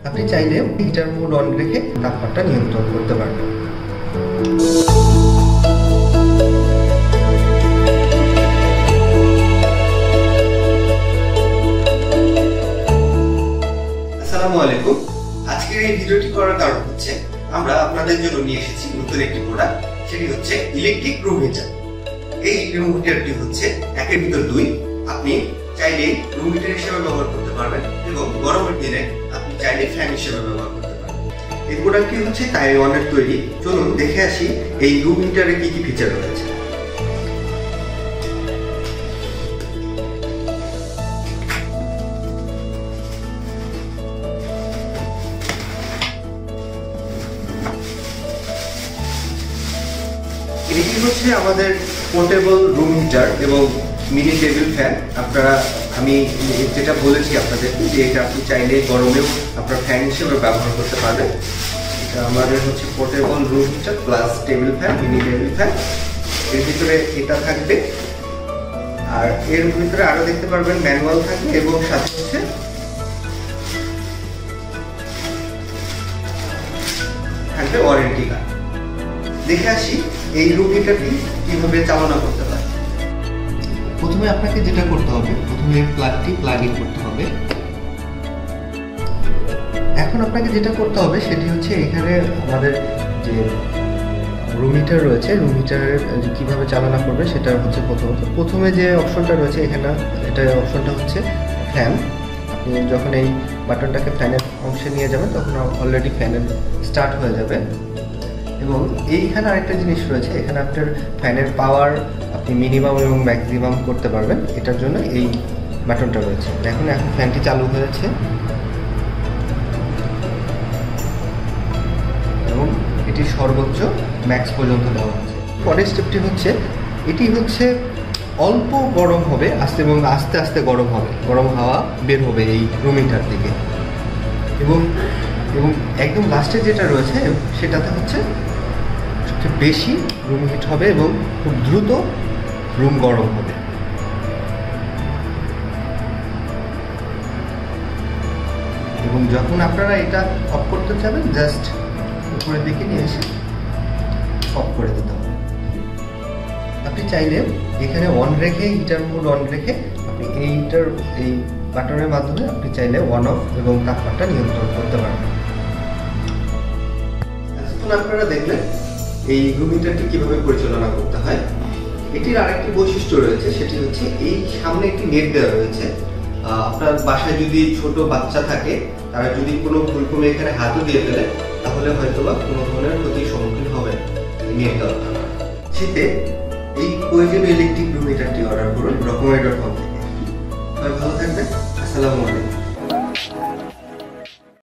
আপনি চাইলে heater mode on রেখে তাপমাত্রা নিয়ন্ত্রণ করতে পারবেন। আসসালামু আলাইকুম। আজকের এই ভিডিওটি করার কারণ হচ্ছে আমরা আপনাদের জন্য নিয়ে এসেছি নতুন একটি প্রোডাক্ট, সেটি হচ্ছে ইলেকট্রিক রুম হিটার। এই রুম হিটারটি হচ্ছে একের ভিতর দুই। আপনি চাইলে রুম হিটার হিসেবে ব্যবহার করতে পারবেন এবং গরমের দিনে আপনি চাইলে ফ্যান হিসেবে ব্যবহার করতে পারবেন। এই প্রোডাক্টটি হচ্ছে তাইওয়ানের তৈরি। চলুন দেখে আসি এই রুম হিটারে কি কি ফিচার রয়েছে। এটি হচ্ছে আমাদের পোর্টেবল রুম হিটার এবং মিনি টেবিল ফ্যান। আমি যেটা বলেছি আপনাদেরকে যে এটা আপনি চাইলে গরমেও আপনার ফ্যান হিসেবে ব্যবহার করতে পারবেন। এটা আমাদের হচ্ছে portable room heater plus table fan, mini table fan. এর ভিতরে এটা থাকবে, আর এর ভিতরে আরো দেখতে পারবেন ম্যানুয়াল থাকবে এবং সাথে হচ্ছে থাকবে ওয়ারেন্টি কার্ড। দেখে আসি এই রুম হিটারটি কিভাবে চালনা করতে পারে। প্রথমে আপনাকে যেটা করতে হবে, প্রথমে প্লাগটি প্লাগ ইন করতে হবে। এখন আপনাকে যেটা করতে হবে সেটি হচ্ছে এখানে আমাদের যে রুম হিটার রয়েছে, রুম হিটারের কিভাবে চালনা করবে সেটা হচ্ছে প্রথমে যে অপশনটা রয়েছে এখানে, এটা অপশনটা হচ্ছে ফ্যান। আপনি যখন এই বাটনটাকে ফ্যানের অংশে নিয়ে যাবেন তখন অলরেডি ফ্যানের স্টার্ট হয়ে যাবে। এবং এইখানে আরেকটা জিনিস রয়েছে, এখানে আপনার ফ্যানের পাওয়ার আপনি মিনিমাম এবং ম্যাক্সিমাম করতে পারবেন। এটার জন্য এই বাটনটা রয়েছে। দেখুন এখন ফ্যানটি চালু হয়েছে এবং এটি সর্বোচ্চ ম্যাক্স পর্যন্ত দেওয়া হচ্ছে। পরের স্টেপটি হচ্ছে এটি হচ্ছে অল্প গরম হবে এবং আস্তে আস্তে গরম হবে, গরম হাওয়া বের হবে এই রুম হিটার থেকে। এবং একদম লাস্টে যেটা রয়েছে সেটাতে হচ্ছে সবচেয়ে বেশি রুম হিট হবে এবং খুব দ্রুত রুম গরম হবে। এবং যখন আপনারা এটা অফ করতে চাবেন জাস্ট উপরের দিকে নিয়ে এসে অফ করে দিতে হবে। আপনি চাইলে এখানে অন রেখে, হিটার মোড অন রেখে আপনি এই বাটনের মাধ্যমে আপনি চাইলে অন অফ এবং তাপমাত্রা নিয়ন্ত্রণ করতে পারবেন। এখন আপনারা দেখলেন এই রুম হিটারটি কিভাবে পরিচালনা করতে হয়। এটির আরেকটি বৈশিষ্ট্য রয়েছে, সেটি হচ্ছে এই সামনে একটি নেট দেওয়া রয়েছে। আপনার বাসায় যদি ছোট বাচ্চা থাকে, তারা যদি কোনো ভুলক্রমে এখানে হাতও দিয়ে ফেলে তাহলে হয়তোবা কোনো ধরনের ক্ষতির সম্মুখীন হবে নেট দেওয়ার কারণে। শীতে এই প্রয়োজনীয় ইলেকট্রিক রুম হিটারটি অর্ডার করুন রকমারি.com থেকে। সবাই ভালো থাকবেন। আসসালামু আলাইকুম।